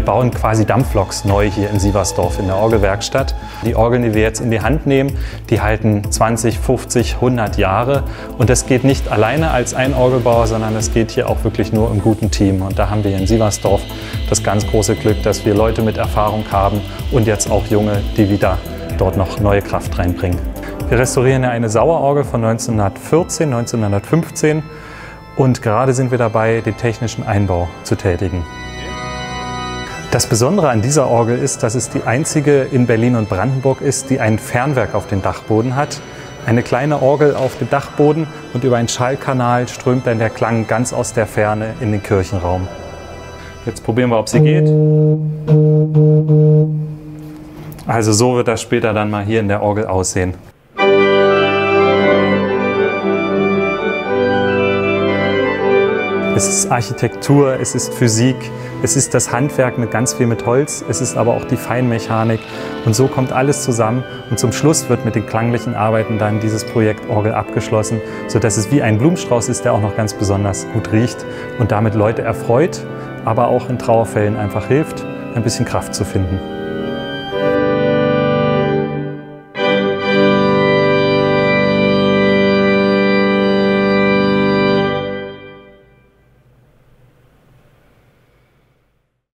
Wir bauen quasi Dampfloks neu hier in Sieversdorf in der Orgelwerkstatt. Die Orgeln, die wir jetzt in die Hand nehmen, die halten 20, 50, 100 Jahre. Und das geht nicht alleine als ein Orgelbauer, sondern es geht hier auch wirklich nur im guten Team. Und da haben wir hier in Sieversdorf das ganz große Glück, dass wir Leute mit Erfahrung haben und jetzt auch Junge, die wieder dort noch neue Kraft reinbringen. Wir restaurieren ja eine Sauerorgel von 1914, 1915 und gerade sind wir dabei, den technischen Einbau zu tätigen. Das Besondere an dieser Orgel ist, dass es die einzige in Berlin und Brandenburg ist, die ein Fernwerk auf dem Dachboden hat. Eine kleine Orgel auf dem Dachboden und über einen Schallkanal strömt dann der Klang ganz aus der Ferne in den Kirchenraum. Jetzt probieren wir, ob sie geht. Also so wird das später dann mal hier in der Orgel aussehen. Es ist Architektur, es ist Physik, es ist das Handwerk mit ganz viel mit Holz, es ist aber auch die Feinmechanik und so kommt alles zusammen und zum Schluss wird mit den klanglichen Arbeiten dann dieses Projekt Orgel abgeschlossen, sodass es wie ein Blumenstrauß ist, der auch noch ganz besonders gut riecht und damit Leute erfreut, aber auch in Trauerfällen einfach hilft, ein bisschen Kraft zu finden.